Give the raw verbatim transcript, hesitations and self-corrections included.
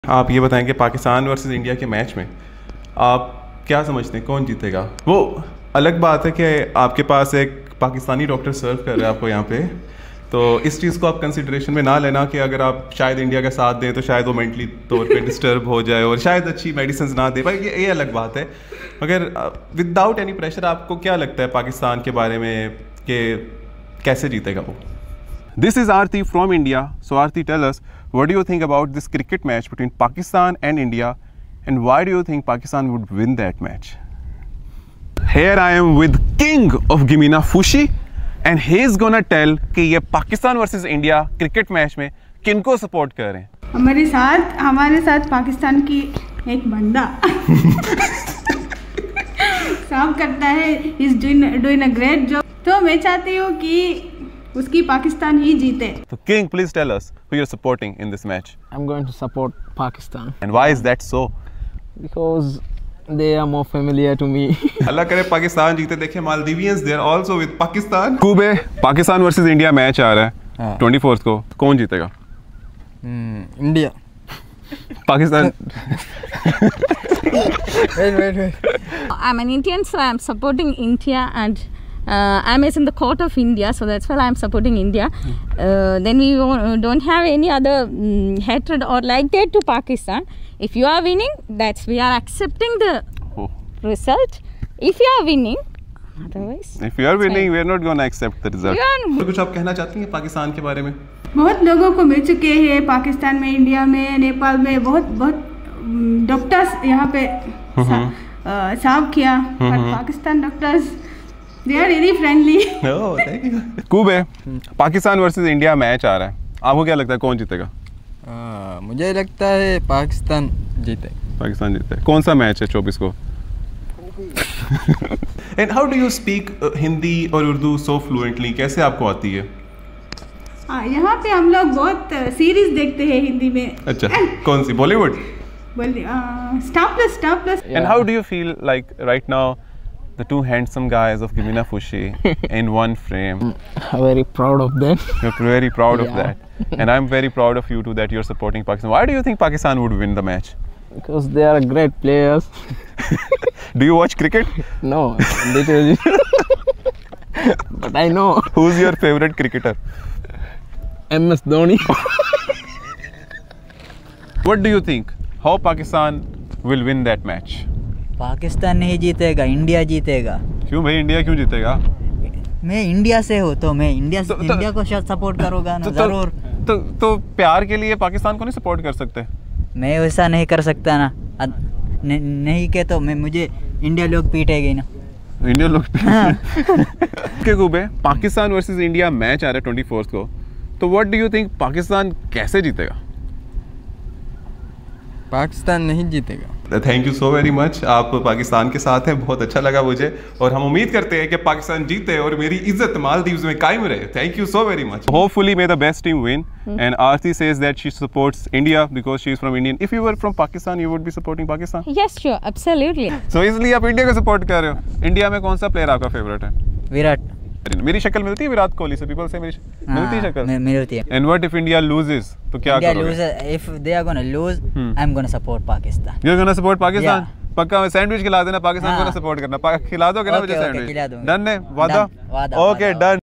आप ये बताएं कि पाकिस्तान वर्सेस इंडिया के मैच में आप क्या समझते हैं कौन जीतेगा? वो अलग बात है कि आपके पास एक पाकिस्तानी डॉक्टर सर्व कर रहे हैं आपको यहाँ पे, तो इस चीज़ को आप कंसिडरेशन में ना लेना कि अगर आप शायद इंडिया का साथ दें तो शायद वो मेंटली तौर पे डिस्टर्ब हो जाए और शायद अच्छी मेडिसिन ना दे पाए, ये ये अलग बात है। मगर विदाउट एनी प्रेशर आपको क्या लगता है पाकिस्तान के बारे में कि कैसे जीतेगा वो? This is Aarti from India. So Aarti, tell us, what do you think about this cricket match between Pakistan and India, and why do you think Pakistan would win that match? Here I am with King of Gimina Fushi, and he is gonna tell कि ये Pakistan versus India cricket match में किनको support कर रहे हैं। हमारे साथ हमारे साथ पाकिस्तान की एक बंदा काम करता है, is doing a great job, तो मैं चाहती हूँ कि उसकी पाकिस्तान ही जीते। So King, please tell us who you're supporting in this match. I'm going to support Pakistan. And why is that so? Because they are more familiar to me. अल्लाह करे पाकिस्तान जीते। देखिए Maldivians they are also with Pakistan. कुबे Pakistan versus India match आ रहा है twenty fourth को, कौन जीतेगा? India. Pakistan. Wait, wait, wait. I'm an Indian, so I'm supporting India, and uh, I'm in the court of India, so that's why I'm supporting India. Uh, then we won't, don't have any other um, hatred or like that to Pakistan. If you are winning, that's we are accepting the Oh. result. If you are winning, otherwise. If you are winning, we are not going to accept the result. You are- तो कुछ आप कहना चाहती हैं पाकिस्तान के बारे में? बहुत लोगों को मिल चुके हैं पाकिस्तान में, इंडिया में, नेपाल में, बहुत बहुत डॉक्टर्स यहाँ पे साफ किया, पर Pakistan doctors they are very friendly. Oh, thank you. कुबे पाकिस्तान वर्सेस इंडिया मैच आ रहा है, आपको क्या लगता है कौन जीतेगा? आ, मुझे लगता है पाकिस्तान जीते। पाकिस्तान जीते। कौन सा मैच है चौबीस को? And how do you speak uh, Hindi और उर्दू so fluently? कैसे आपको आती है? हाँ, यहाँ पे हम लोग बहुत सीरीज देखते हैं हिंदी में। अच्छा, कौन सी? Bollywood? Star Plus, Star Plus. And how do you feel like right now the two handsome guys of Gimina Fushi in one frame? I'm very proud of them. You're very proud of Yeah. that, and I'm very proud of you too that you're supporting Pakistan. Why do you think Pakistan would win the match? Because they are great players. Do you watch cricket? No, literally. But I know. Who's your favorite cricketer? M S Dhoni. What do you think? How Pakistan will win that match? Pakistan नहीं जीतेगा, India जीतेगा। क्यों भाई, India क्यों जीतेगा? मैं India से हूँ तो मैं इंडिया तो, तो, इंडिया को शायद सपोर्ट करूँगा ना, तो, जरूर। तो, तो तो प्यार के लिए पाकिस्तान को नहीं सपोर्ट कर सकते? मैं वैसा नहीं कर सकता ना, न, नहीं के तो मैं मुझे इंडिया लोग पीटेगी ना। इंडिया लोग के कुबे पाकिस्तान वर्सेस इंडिया मैच आ रहा है ट्वेंटी फोर्थ को, तो what do you think Pakistan कैसे जीतेगा? पाकिस्तान नहीं जीतेगा। Thank you so very much, आप पाकिस्तान के साथ हैं, बहुत अच्छा लगा मुझे, और हम उम्मीद करते हैं कि पाकिस्तान जीते और मेरी इज्जत मालदीव्स में कायम रहे। Thank you so very much. Hopefully may the best team win, and Aarti says that she supports India because she is from Indian. If you were from Pakistan you would be supporting Pakistan? Yes, sure, absolutely. So इसलिए आप India को support कर रहे हो। India में कौन सा player आपका फेवरेट है? विराट। मेरी शक्ल मिलती है विराट कोहली से? पीपल से मेरी मिलती है शक्ल? मिलती है। And what if India loses, तो क्या करोगे? If they are gonna lose, I am gonna support Pakistan. You are gonna support Pakistan? Yeah. पक्का सैंडविच खिला देना, पाकिस्तान को ना सपोर्ट करना। खिला दोगे ना मुझे Okay, okay, सैंडविच? खिला दूंगा। डन है? वादा? Done, वादा, ओके वादा। डन।